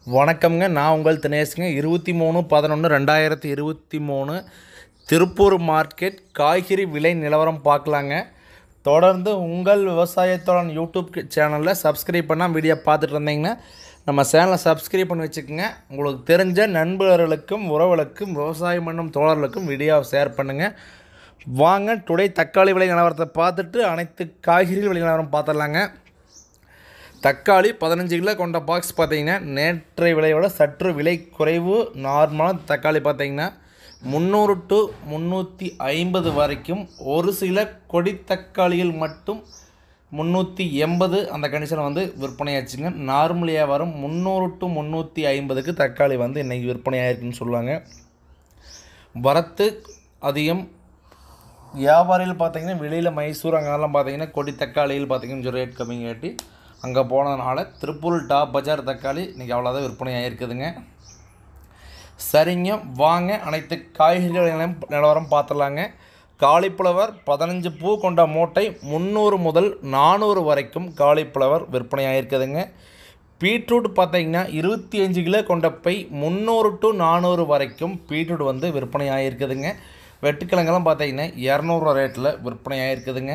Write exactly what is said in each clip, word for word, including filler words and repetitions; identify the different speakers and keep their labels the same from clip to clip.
Speaker 1: வணக்கம்ங்க. நான் உங்கள் தினேஷ்ங்க. இருபத்தி மூணு பதினொன்று ரெண்டாயிரத்தி இருபத்தி மூணு திருப்பூர் மார்க்கெட் காய்கறி விலை நிலவரம் பார்க்கலாங்க. தொடர்ந்து உங்கள் விவசாயத்தோட யூடியூப் சேனலில் சப்ஸ்கிரைப் பண்ணால் வீடியோ பார்த்துட்டு இருந்தீங்கன்னா நம்ம சேனலை சப்ஸ்கிரைப் பண்ணி வச்சுக்கோங்க. உங்களுக்கு தெரிஞ்ச நண்பர்களுக்கும் உறவுகளுக்கும் விவசாயம் பண்ணும் தோழர்களுக்கும் வீடியோவை ஷேர் பண்ணுங்கள். வாங்க டுடே தக்காளி விலை நிலவரத்தை பார்த்துட்டு அனைத்து காய்கறி விலை நிலவரம் பார்த்துடலாங்க. தக்காளி பதினஞ்சு கிலோ கொண்ட பாக்ஸ் பார்த்தீங்கன்னா நேற்றைய விலையோட சற்று விலை குறைவு. நார்மலான தக்காளி பார்த்தீங்கன்னா முந்நூறு டு முந்நூற்றி ஐம்பது வரைக்கும், ஒரு சில கொடி தக்காளிகள் மட்டும் முந்நூற்றி எண்பது அந்த கண்டிஷன் வந்து விற்பனையாச்சுங்க. நார்மலியாக வரும் முந்நூறு டு முந்நூற்றி ஐம்பதுக்கு தக்காளி வந்து இன்றைக்கி விற்பனையாயிருக்குன்னு சொல்லுவாங்க. வரத்து அதிகம். வியாபாரிகள் பார்த்திங்கன்னா வெளியில் மைசூர் அங்கெல்லாம் பார்த்திங்கன்னா கொடி தக்காளிகள் பார்த்திங்கன்னா ரேட் கம்மிங்காட்டி அங்கே போனதுனால திருப்பூர் டாப் பஜார் தக்காளி இன்றைக்கி அவ்வளோதான் விற்பனை ஆகிருக்குதுங்க. சரிங்க, வாங்க அனைத்து காய்கறிகளையும் நிலவரம் பார்த்துடலாங்க. காலிஃப்ளவர் பதினஞ்சு பூ கொண்ட மூட்டை முந்நூறு முதல் நானூறு வரைக்கும் காலிஃப்ளவர் விற்பனை ஆகிருக்குதுங்க. பீட்ரூட் பார்த்திங்கன்னா இருபத்தி அஞ்சு கிலோ கொண்ட பை முந்நூறு டு நானூறு வரைக்கும் பீட்ரூட் வந்து விற்பனை ஆகிருக்குதுங்க. வெட்டுக்கிழங்கெல்லாம் பார்த்திங்கன்னா இரநூறுவா ரேட்டில் விற்பனை ஆகிருக்குதுங்க.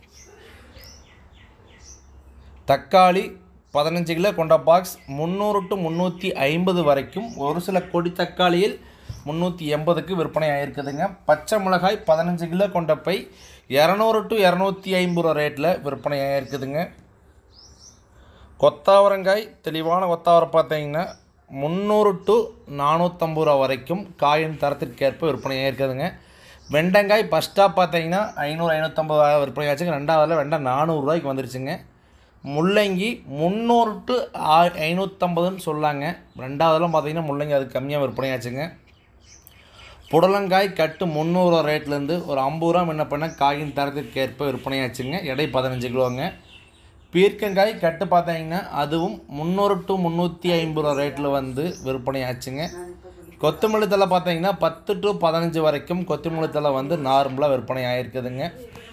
Speaker 1: தக்காளி பதினஞ்சு கிலோ கொண்ட பாக்ஸ் முந்நூறு டு முந்நூற்றி ஐம்பது வரைக்கும், ஒரு சில கொடி தக்காளியில் முந்நூற்றி எண்பதுக்கு விற்பனை ஆகிருக்குதுங்க. பச்சை மிளகாய் பதினஞ்சு கிலோ கொண்ட பை இரநூறு டு இரநூத்தி ஐம்பது ரூபா ரேட்டில் விற்பனை ஆகிருக்குதுங்க. கொத்தாவரங்காய் தெளிவான கொத்தாவரை பார்த்தீங்கன்னா முந்நூறு டு நானூற்றம்பது ரூபா வரைக்கும் காயின் தரத்திற்கேற்ப விற்பனை ஆகிருக்குதுங்க. வெண்டைக்காய் ஃபஸ்ட்டாக பார்த்தீங்கன்னா ஐநூறு ஐநூற்றம்பது ரூபா விற்பனை ஆச்சுங்க. ரெண்டாவதில் வெண்டை நானூறுரூவாய்க்கு வந்துருச்சுங்க. முள்ளங்கி முந்நூறு டு ஐநூற்றம்பதுன்னு சொல்லாங்க. ரெண்டாவதெல்லாம் பார்த்தீங்கன்னா முள்ளங்கி அது கம்மியாக விற்பனையாச்சுங்க. புடலங்காய் கட்டு முந்நூறுரூவா ரேட்லேருந்து ஒரு ஐம்பது ரூபா என்ன பண்ண காயின் தரத்திற்கு ஏற்ப விற்பனையாச்சுங்க. எடை பதினஞ்சு கிலோங்க. பீர்க்கங்காய் கட்டு பார்த்தீங்கன்னா அதுவும் முந்நூறு டு முந்நூற்றி ஐம்பது ரூபா ரேட்டில் வந்து விற்பனையாச்சுங்க. கொத்தமல்லி தழை பார்த்தீங்கன்னா பத்து டு பதினஞ்சு வரைக்கும் கொத்தமல்லி தழை வந்து நார்மலாக விற்பனை ஆகிருக்குதுங்க.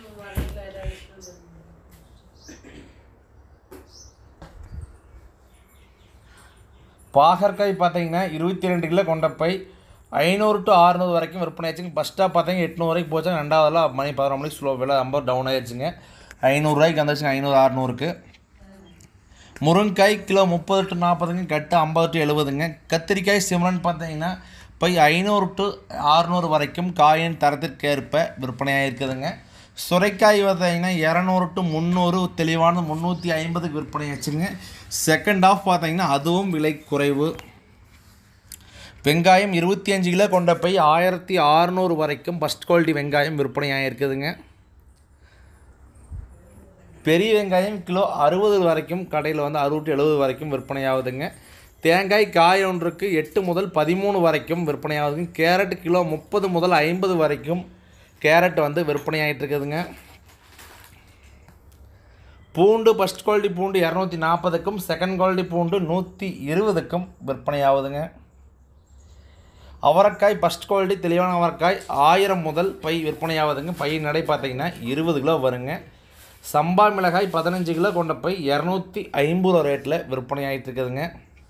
Speaker 1: பாகற்காய் பார்த்தீங்கன்னா இருபத்தி ரெண்டு கிலோ கொண்ட பை ஐநூறு டு அறுநூறு வரைக்கும் விற்பனை ஆச்சுங்க. ஃபஸ்ட்டாக பார்த்தீங்கன்னா எட்நூறு வரைக்கும் போச்சாங்க. ரெண்டாவதில் மணி பதினொரு மணிக்கு ஸ்லோ விலை ஐம்பது டவுன் ஆகிடுச்சுங்க. ஐநூறுரூவாய்க்கு வந்துச்சுங்க. ஐநூறு அறுநூறுக்கு. முருங்கைக்காய் கிலோ முப்பது டு நாற்பதுங்க. கட்டு ஐம்பது டு எழுபதுங்க. கத்திரிக்காய் சிம்ரன் பார்த்தீங்கன்னா பை ஐநூறு டு அறுநூறு வரைக்கும் காயின் தரத்திற்கேற்ப விற்பனையாக இருக்குதுங்க. சுரைக்காய் பார்த்தீங்கன்னா இரநூறு டு முந்நூறு, தெளிவான முந்நூற்றி ஐம்பதுக்கு விற்பனை ஆச்சுங்க. செகண்ட் ஆஃப் பார்த்தீங்கன்னா அதுவும் விலை குறைவு. வெங்காயம் இருபத்தி அஞ்சு கிலோ கொண்ட பை ஆயிரத்தி அறநூறு வரைக்கும் ஃபஸ்ட் குவாலிட்டி வெங்காயம் விற்பனையாக இருக்குதுங்க. பெரிய வெங்காயம் கிலோ அறுபது வரைக்கும் கடையில் வந்து அறுபது டு எழுபது வரைக்கும் விற்பனையாகுதுங்க. தேங்காய் காய் ஒன்றுக்கு எட்டு முதல் பதிமூணு வரைக்கும் விற்பனையாகுதுங்க. கேரட் கிலோ முப்பது முதல் ஐம்பது வரைக்கும் கேரட் வந்து விற்பனை ஆகிட்டு இருக்குதுங்க. பூண்டு ஃபஸ்ட் குவாலிட்டி பூண்டு இரநூத்தி நாற்பதுக்கும் செகண்ட் குவாலிட்டி பூண்டு நூற்றி இருபதுக்கும் விற்பனை ஆகுதுங்க. அவரைக்காய் ஃபஸ்ட் குவாலிட்டி தெளிவான அவரைக்காய் ஆயிரம் முதல் பை விற்பனை ஆகுதுங்க. பை நடை பார்த்தீங்கன்னா இருபது கிலோ வருங்க. சம்பா மிளகாய் பதினஞ்சு கிலோ கொண்ட பை இரநூத்தி ஐம்பது ரூபா ரேட்டில் விற்பனை ஆகிட்டு இருக்குதுங்க.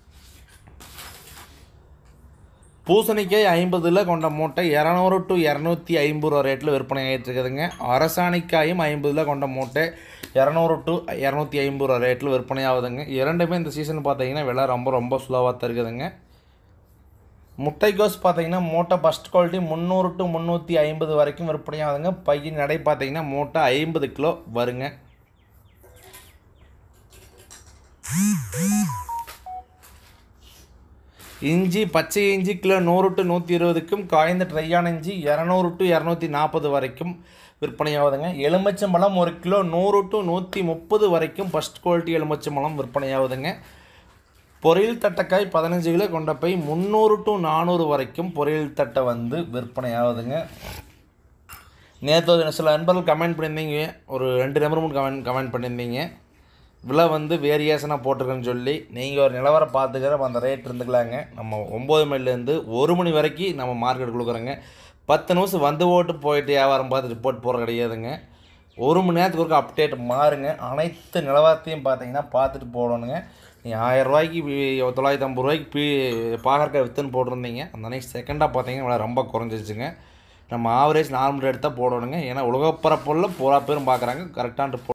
Speaker 1: பூசணிக்காய் ஐம்பது கிலோ கொண்ட மூட்டை இரநூறு டு இரநூத்தி ஐம்பது ரூபா ரேட்டில் விற்பனை ஆகிட்டு இருக்குதுங்க. அரசாணிக்காயும் ஐம்பது கிலோ கொண்ட மூட்டை இரநூறு டு இரநூத்தி ஐம்பது ரூபா ரேட்டில் விற்பனை ஆகுதுங்க. இரண்டுமே இந்த சீசன் பார்த்தீங்கன்னா விலை ரொம்ப ரொம்ப ஸ்லோவாக தான் இருக்குதுங்க. முட்டைக்கோஸ் பார்த்தீங்கன்னா மூட்டை ஃபஸ்ட் குவாலிட்டி முந்நூறு டு முந்நூற்றி ஐம்பது வரைக்கும் விற்பனை ஆகுதுங்க. பையின் நடை பார்த்தீங்கன்னா மூட்டை ஐம்பது கிலோ வருங்க. இஞ்சி பச்சை இஞ்சி கிலோ நூறு டு நூற்றி இருபதுக்கும், காய்ந்த ட்ரையான இஞ்சி இரநூறு டு இரநூத்தி நாற்பது வரைக்கும் விற்பனையாகுதுங்க. எலுமிச்சம்பழம் ஒரு கிலோ நூறு டு நூற்றி முப்பது வரைக்கும் ஃபஸ்ட் குவாலிட்டி எலுமிச்சம்பழம் விற்பனையாகுதுங்க. பொரியல் தட்டைக்காய் பதினஞ்சு கிலோ கொண்ட பை முந்நூறு டு நானூறு வரைக்கும் பொரியல் தட்டை வந்து விற்பனையாகுதுங்க. நேற்று சில நண்பர்கள் கமெண்ட் பண்ணியிருந்தீங்க, ஒரு ரெண்டு நம்பர் மட்டும் கமெண்ட் கமெண்ட் பண்ணியிருந்தீங்க விலை வந்து வேரியேஷனாக போட்டிருக்குன்னு சொல்லி. நீங்கள் ஒரு நிலவரம் பார்த்துக்கிற அந்த ரேட் இருந்துக்கலாங்க. நம்ம ஒம்பது மணிலேருந்து ஒரு மணி வரைக்கும் நம்ம மார்க்கெட் கொடுக்குறோங்க. பத்து நிமிஷம் வந்து ஓட்டு போயிட்டு வியாபாரம் பார்த்து ரிப்போர்ட் போடுற கிடையாதுங்க. ஒரு மணி நேரத்துக்கு ஒரு அப்டேட் மாறுங்க. அனைத்து நிலவரத்தையும் பார்த்தீங்கன்னா பார்த்துட்டு போடணுங்க. நீ ஆயிரரூவாய்க்கு தொள்ளாயிரத்தி ஐம்பது ரூபாய்க்கு பீ பாகற்காய் விற்றுன்னு போட்டிருந்தீங்க. அந்த அன்றைக்கி செகண்டாக பார்த்தீங்கன்னா விலை ரொம்ப குறைஞ்சிருச்சுங்க. நம்ம ஆவரேஜ் நார்மல் ரேட் தான் போடணுங்க. ஏன்னா உலகப்பரப்புள்ள பூரா பேரும் பார்க்குறாங்க கரெக்டான